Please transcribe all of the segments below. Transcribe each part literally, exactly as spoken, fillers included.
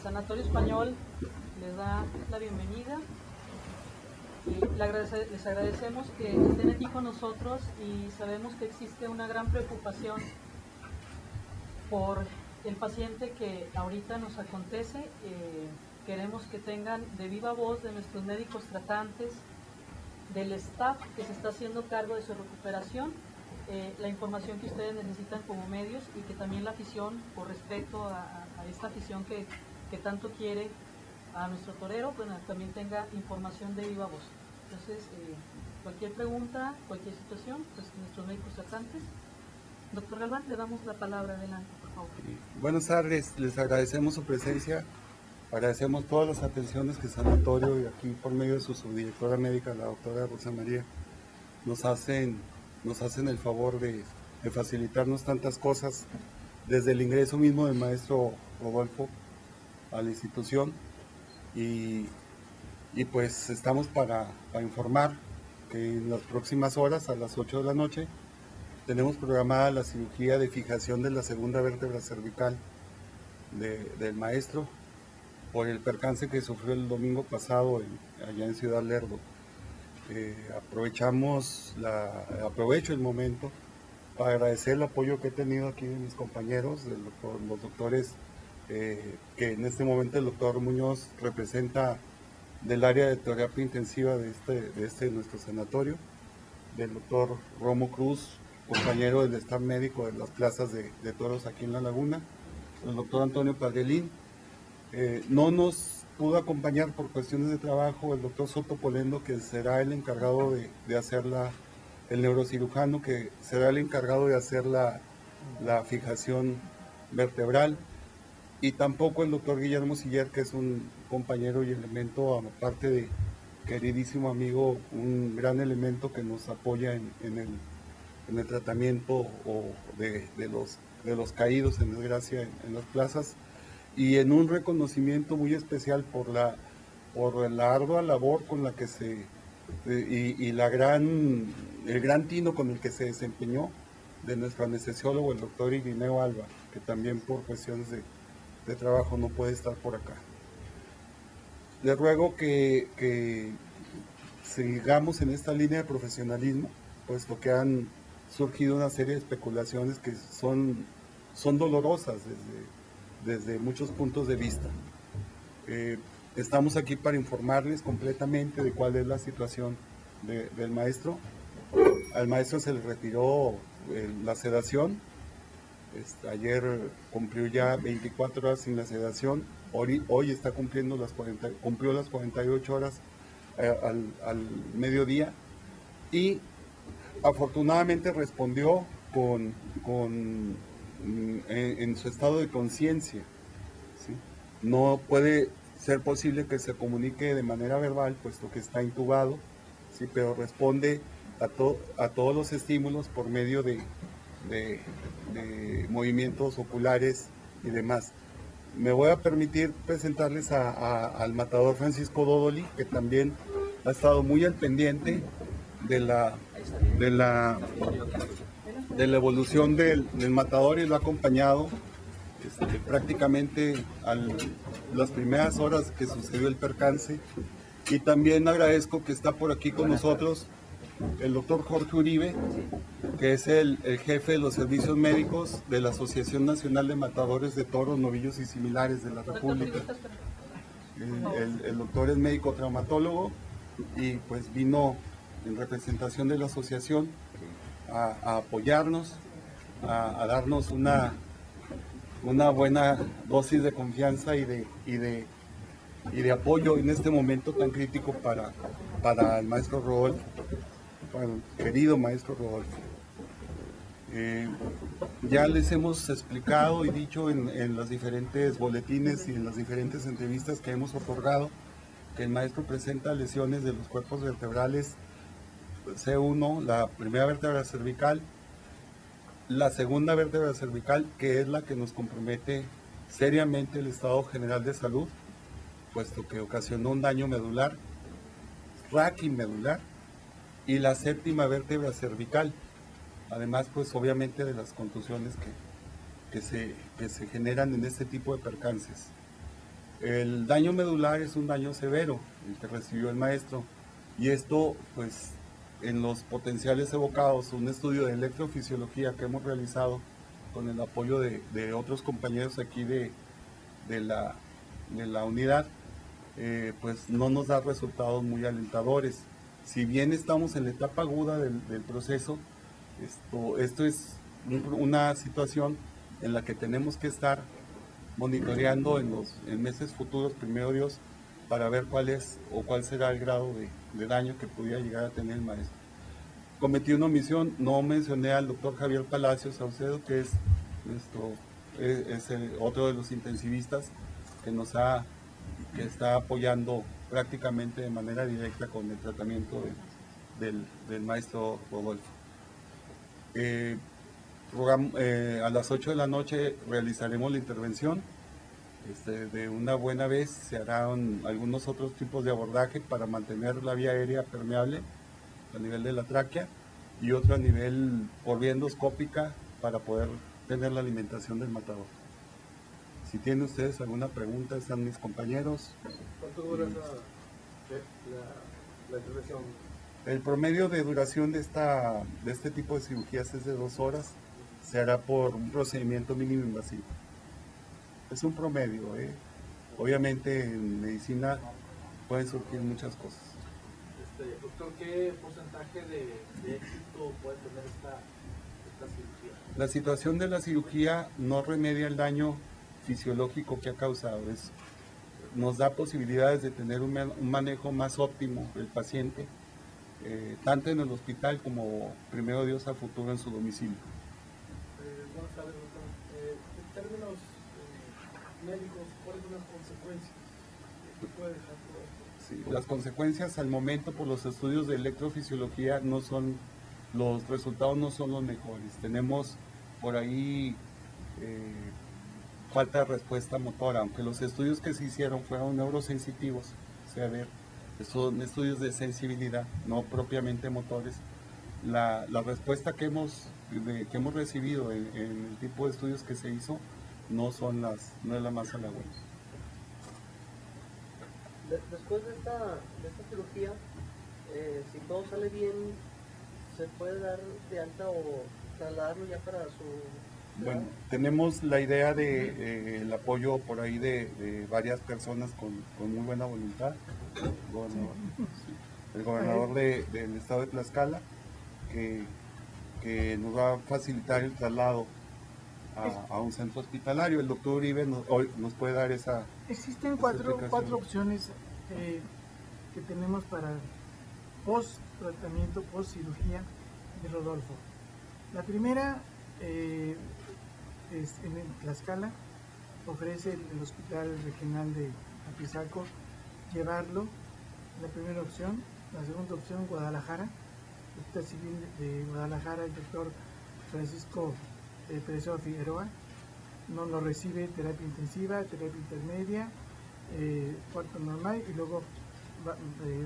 Sanatorio Español les da la bienvenida. Y le agradece, les agradecemos que estén aquí con nosotros y sabemos que existe una gran preocupación por el paciente que ahorita nos acontece. Eh, queremos que tengan de viva voz de nuestros médicos tratantes, del staff que se está haciendo cargo de su recuperación, eh, la información que ustedes necesitan como medios, y que también la afición, por respeto a, a, a esta afición que, que tanto quiere a nuestro torero, bueno, también tenga información de viva voz. Entonces, eh, cualquier pregunta, cualquier situación, pues nuestros médicos tratantes. Doctor Galván, le damos la palabra, adelante, por favor. Buenas tardes, les agradecemos su presencia, agradecemos todas las atenciones que Sanatorio y aquí por medio de su subdirectora médica, la doctora Rosa María, nos hacen, nos hacen el favor de, de facilitarnos tantas cosas desde el ingreso mismo del maestro Rodolfo a la institución. Y, y pues estamos para, para informar que en las próximas horas, a las ocho de la noche, tenemos programada la cirugía de fijación de la segunda vértebra cervical de, del maestro por el percance que sufrió el domingo pasado en, allá en Ciudad Lerdo. Eh, aprovechamos la, aprovecho el momento para agradecer el apoyo que he tenido aquí de mis compañeros, del doctor, los doctores, eh, que en este momento el doctor Muñoz representa del área de terapia intensiva de este, de este nuestro sanatorio, del doctor Romo Cruz, compañero del staff médico de las plazas de, de toros aquí en La Laguna, el doctor Antonio Padrelín. Eh, no nos pudo acompañar por cuestiones de trabajo el doctor Soto Polendo, que será el encargado de, de hacer la, el neurocirujano, que será el encargado de hacer la, la fijación vertebral, y tampoco el doctor Guillermo Siller, que es un compañero y elemento, aparte de queridísimo amigo, un gran elemento que nos apoya en, en el en el tratamiento o de, de, los, de los caídos en desgracia en, en las plazas, y en un reconocimiento muy especial por la, por la ardua labor con la que se, eh, y, y la gran, el gran tino con el que se desempeñó de nuestro anestesiólogo, el doctor Irineo Alba, que también por cuestiones de, de trabajo no puede estar por acá. Les ruego que, que sigamos en esta línea de profesionalismo, puesto que han surgido una serie de especulaciones que son, son dolorosas desde, desde muchos puntos de vista. Eh, estamos aquí para informarles completamente de cuál es la situación de, del maestro. Al maestro se le retiró eh, la sedación. Este, ayer cumplió ya veinticuatro horas sin la sedación. Hoy, hoy está cumpliendo las cuarenta, cumplió las cuarenta y ocho horas eh, al, al mediodía. Y afortunadamente respondió con, con, en, en su estado de conciencia, ¿sí? No puede ser posible que se comunique de manera verbal, puesto que está intubado, ¿sí? Pero responde a, to, a todos los estímulos por medio de, de, de movimientos oculares y demás. Me voy a permitir presentarles a, a, al matador Francisco Dodoli, que también ha estado muy al pendiente de la, de la, de la evolución del, del matador, y lo ha acompañado este, prácticamente a las primeras horas que sucedió el percance. Y también agradezco que está por aquí con nosotros el doctor Jorge Uribe, que es el, el jefe de los servicios médicos de la Asociación Nacional de Matadores de Toros, Novillos y Similares de la República. El, el, el doctor es médico traumatólogo y pues vino en representación de la asociación a, a apoyarnos, a, a darnos una, una buena dosis de confianza y de, y, de, y de apoyo en este momento tan crítico para, para el maestro Rodolfo, para el querido maestro Rodolfo. Eh, ya les hemos explicado y dicho en, en los diferentes boletines y en las diferentes entrevistas que hemos otorgado que el maestro presenta lesiones de los cuerpos vertebrales C uno, la primera vértebra cervical, la segunda vértebra cervical, que es la que nos compromete seriamente el estado general de salud, puesto que ocasionó un daño medular, raquimedular, y la séptima vértebra cervical, además pues obviamente de las contusiones que, que, se, que se generan en este tipo de percances. El daño medular es un daño severo, el que recibió el maestro, y esto, pues, en los potenciales evocados, un estudio de electrofisiología que hemos realizado con el apoyo de, de otros compañeros aquí de, de, la, de la unidad, eh, pues no nos da resultados muy alentadores. Si bien estamos en la etapa aguda del, del proceso, esto, esto es un, una situación en la que tenemos que estar monitoreando en los en meses futuros, primero Dios, para ver cuál es o cuál será el grado de, de daño que pudiera llegar a tener el maestro. Cometí una omisión, no mencioné al doctor Javier Palacios Saucedo, que es, nuestro, es, es el, otro de los intensivistas que nos ha, que está apoyando prácticamente de manera directa con el tratamiento de, del, del maestro Rodolfo. Eh, program, eh, a las ocho de la noche realizaremos la intervención. Este, de una buena vez se harán algunos otros tipos de abordaje para mantener la vía aérea permeable a nivel de la tráquea y otro a nivel por vía endoscópica para poder tener la alimentación del matador. Si tienen ustedes alguna pregunta, están mis compañeros. ¿Cuánto dura la, la, la intervención? El promedio de duración de, esta, de este tipo de cirugías es de dos horas. Se hará por un procedimiento mínimo invasivo. Es un promedio, ¿eh? Obviamente en medicina pueden surgir muchas cosas. Este, doctor, ¿qué porcentaje de, de éxito puede tener esta, esta cirugía? La situación de la cirugía no remedia el daño fisiológico que ha causado. Es, nos da posibilidades de tener un, un manejo más óptimo del paciente, eh, tanto en el hospital como, primero Dios, a futuro en su domicilio. Eh, buenas tardes, doctor. Eh, en términos eh, médicos, ¿cuáles son las consecuencias que puede dejar todo esto? Sí, las consecuencias al momento por los estudios de electrofisiología no son, los resultados no son los mejores. Tenemos por ahí eh, falta de respuesta motora, aunque los estudios que se hicieron fueron neurosensitivos, o sea, a ver, son estudios de sensibilidad, no propiamente motores. La, la respuesta que hemos, de, que hemos recibido en, en el tipo de estudios que se hizo no, son las, no es la más halagüeña. Después de esta, de esta cirugía, eh, si todo sale bien, ¿se puede dar de alta o trasladarlo ya para su... Bueno, tenemos la idea de eh, el apoyo por ahí de, de varias personas con, con muy buena voluntad. El gobernador, sí, el gobernador de, del estado de Tlaxcala, que, que nos va a facilitar el traslado a, a un centro hospitalario. El doctor Uribe nos, hoy nos puede dar esa... Existen cuatro, cuatro opciones eh, que tenemos para post tratamiento, post cirugía de Rodolfo. La primera eh, es en Tlaxcala, ofrece el, el Hospital Regional de Apizaco llevarlo, la primera opción. La segunda opción, Guadalajara, el Hospital Civil de Guadalajara, el doctor Francisco eh, Pérez Figueroa no lo recibe terapia intensiva, terapia intermedia, eh, cuarto normal y luego va, eh,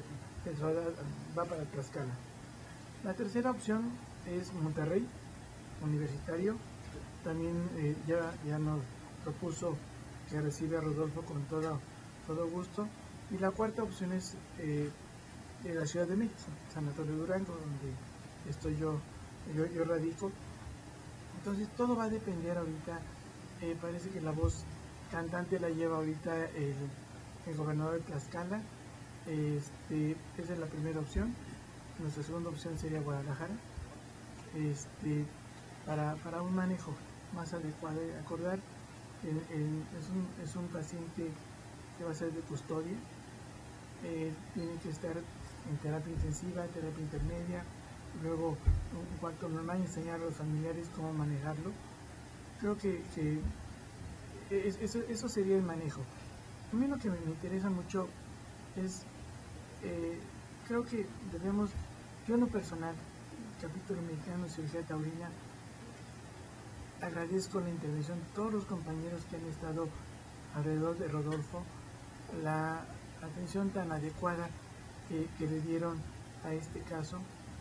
va para Tlaxcala. La tercera opción es Monterrey, universitario, también eh, ya, ya nos propuso que recibe a Rodolfo con todo, todo gusto. Y la cuarta opción es eh, la Ciudad de México, Sanatorio Durango, donde estoy yo, yo, yo radico. Entonces todo va a depender ahorita. Eh, parece que la voz cantante la lleva ahorita el, el gobernador de Tlaxcala. Este, esa es la primera opción. Nuestra segunda opción sería Guadalajara, este, para, para un manejo más adecuado. Acordar, el, el, es, un, es un paciente que va a ser de custodia, eh, tiene que estar en terapia intensiva, terapia intermedia, luego un cuarto normal, enseñar a los familiares cómo manejarlo. Creo que, que es, eso, eso sería el manejo. A mí lo que me, me interesa mucho es, eh, creo que debemos, yo en lo personal, capítulo mexicano de cirugía taurina, agradezco la intervención de todos los compañeros que han estado alrededor de Rodolfo, la atención tan adecuada que, que le dieron a este caso.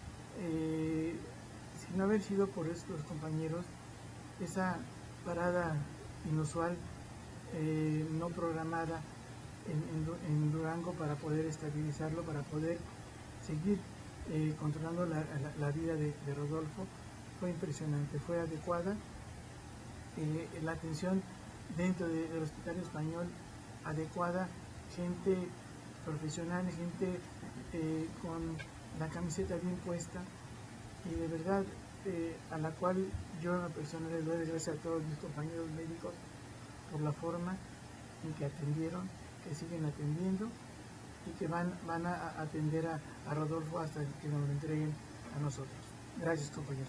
Eh, si no haber sido por estos compañeros, esa parada inusual, eh, no programada en, en, en Durango para poder estabilizarlo, para poder seguir eh, controlando la, la, la vida de, de Rodolfo. Fue impresionante, fue adecuada. Eh, la atención dentro de, del Hospital Español adecuada, gente profesional, gente eh, con la camiseta bien puesta, y de verdad eh, a la cual yo en lo personal les doy gracias a todos mis compañeros médicos por la forma en que atendieron, que siguen atendiendo y que van, van a atender a, a Rodolfo hasta que nos lo entreguen a nosotros. Gracias, compañeros.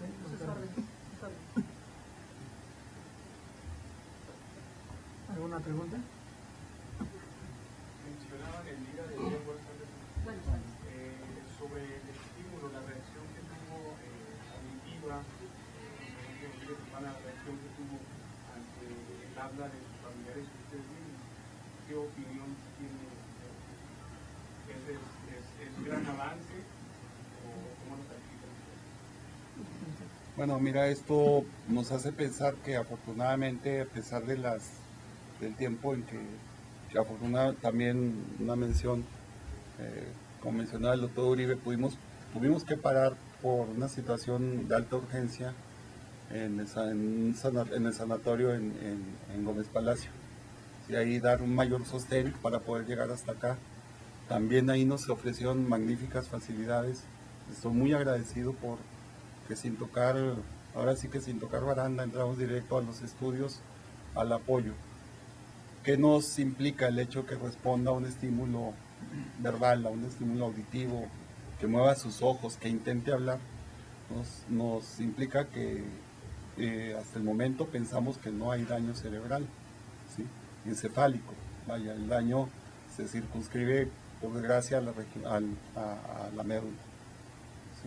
¿Alguna pregunta? Mencionaban el día de ayer eh, sobre el estímulo, la reacción que tuvo eh, auditiva, eh, la reacción que tuvo ante el habla de sus familiares y ustedes mismos. ¿Qué opinión tiene? ¿Es, es, es, es gran avance o cómo lo califican ustedes? Bueno, mira, esto nos hace pensar que afortunadamente, a pesar de las del tiempo en que, que afortunadamente, también una mención, eh, como mencionaba el doctor Uribe, pudimos, tuvimos que parar por una situación de alta urgencia en el, en, en el sanatorio en, en, en Gómez Palacio. Y ahí dar un mayor sostén para poder llegar hasta acá. También ahí nos ofrecieron magníficas facilidades. Estoy muy agradecido por que sin tocar, ahora sí que sin tocar baranda, entramos directo a los estudios, al apoyo. ¿Qué nos implica el hecho que responda a un estímulo verbal, a un estímulo auditivo, que mueva sus ojos, que intente hablar? Nos, nos implica que eh, hasta el momento pensamos que no hay daño cerebral, ¿sí? Encefálico. Vaya, el daño se circunscribe, por desgracia, a la, al, a, a la médula. ¿Sí?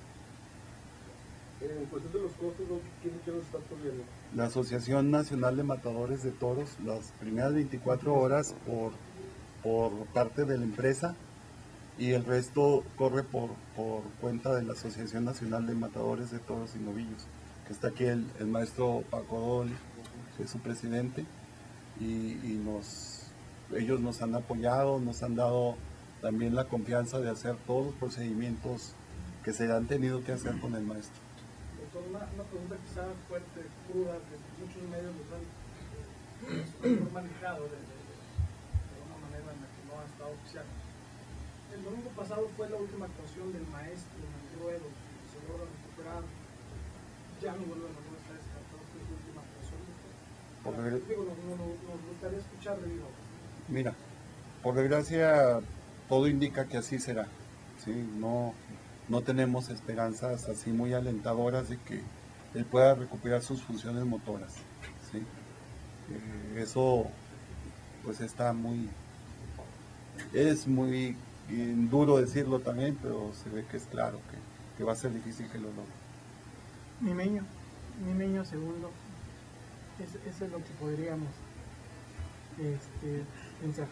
En cuestión de los costos, ¿quién, quién los está cubriendo? La Asociación Nacional de Matadores de Toros, las primeras veinticuatro horas por, por parte de la empresa, y el resto corre por, por cuenta de la Asociación Nacional de Matadores de Toros y Novillos, que está aquí el, el maestro Paco Dolly, que es su presidente, y, y nos, ellos nos han apoyado, nos han dado también la confianza de hacer todos los procedimientos que se han tenido que hacer con el maestro. Doctor, una, una pregunta quizá fuerte, cruda, que muchos medios los han eh, manejado de, de, de una manera en la que no ha estado oficial. El domingo pasado fue la última actuación del maestro en el ruedo, se logra recuperar, ya no vuelve a no estar descartado, fue su última actuación. Por Digo, nos, nos, nos gustaría escucharle, digo. Mira, por desgracia todo indica que así será, ¿sí? No, no tenemos esperanzas así muy alentadoras de que él pueda recuperar sus funciones motoras, ¿sí? Eh, eso pues está muy, es muy eh, duro decirlo también, pero se ve que es claro que, que va a ser difícil que lo logre. Nimeño, Nimeño segundo, eso, eso es lo que podríamos este, pensar.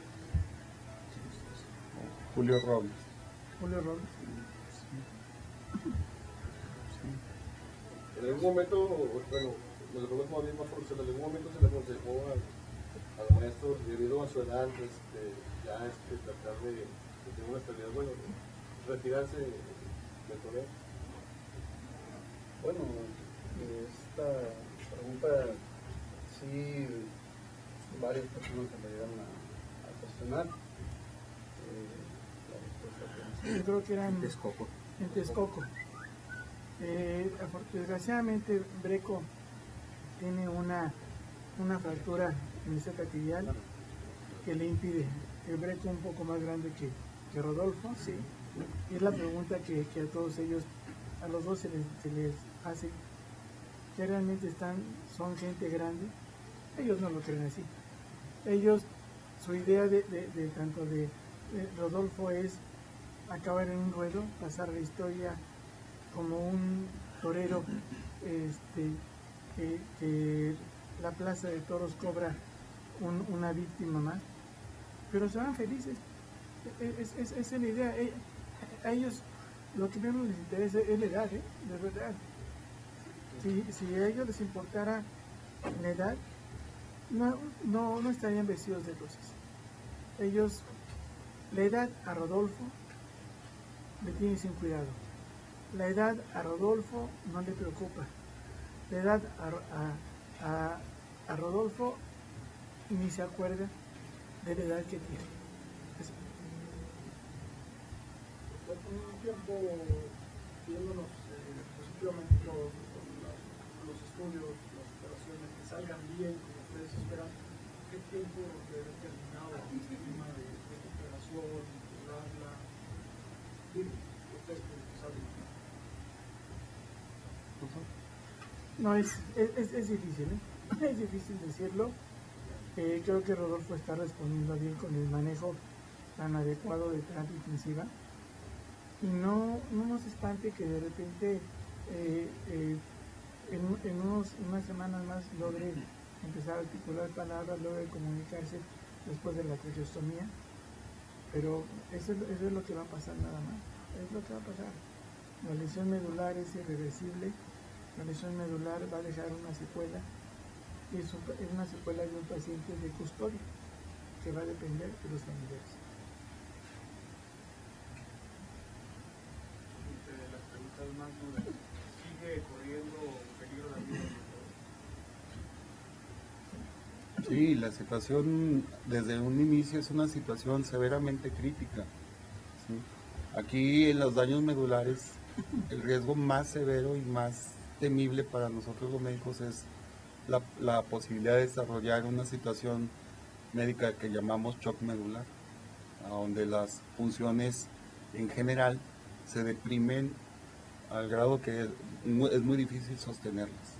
Julio Robles. Julio Robles. En algún momento, bueno, me lo pregunto más bien más por en algún momento se le aconsejó al, al maestro, debido a su edad, este, ya este, tratar de, de tener una estabilidad, bueno, retirarse del torneo. Bueno, esta pregunta sí varias personas se me llegaron a, a cuestionar. Eh, la respuesta que Yo creo que era en Texcoco. En Texcoco. Eh, desgraciadamente Breco tiene una, una fractura en el sacatibial que le impide. El Breco un poco más grande que, que Rodolfo, sí. Y es la pregunta que, que a todos ellos, a los dos se les, se les hace, que realmente están, son gente grande. Ellos no lo creen así. Ellos, su idea de, de, de tanto de, de Rodolfo es acabar en un ruedo, pasar la historia como un torero este, que, que la plaza de toros cobra un, una víctima más, pero se van felices. Es, es, es la idea. A ellos lo que menos les interesa es la edad, ¿eh? De verdad. Si, si a ellos les importara la edad, no, no, no estarían vestidos de rosas. ellos, la edad a Rodolfo le tiene sin cuidado. La edad a Rodolfo no le preocupa. La edad a, a, a, a Rodolfo ni se acuerda de la edad que tiene. Eso. Por un tiempo viéndonos eh, positivamente todos con la- los estudios, las operaciones que salgan bien como ustedes esperan, ¿qué tiempo de determinado estima de recuperación, curarla? Dime, ustedes que saben. No, es, es, es difícil, ¿eh? Es difícil decirlo. Eh, creo que Rodolfo está respondiendo bien con el manejo tan adecuado de terapia intensiva. Y no, no nos espante que de repente eh, eh, en, en unos, unas semanas más logre empezar a articular palabras, logre comunicarse después de la traqueostomía. Pero eso, es- eso es lo que va a pasar nada más. Es lo que va a pasar. La lesión medular es irreversible. La lesión medular va a dejar una secuela, y es, un- es una secuela de un paciente de custodia, que va a depender de los familiares. Entre las preguntas más duras, ¿sigue corriendo peligro la vida? Sí, la situación desde un inicio es una situación severamente crítica. ¿Sí? Aquí en los daños medulares, el riesgo más severo y más temible para nosotros los médicos es la, la posibilidad de desarrollar una situación médica que llamamos shock medular, a donde las funciones en general se deprimen al grado que es muy, es muy difícil sostenerlas.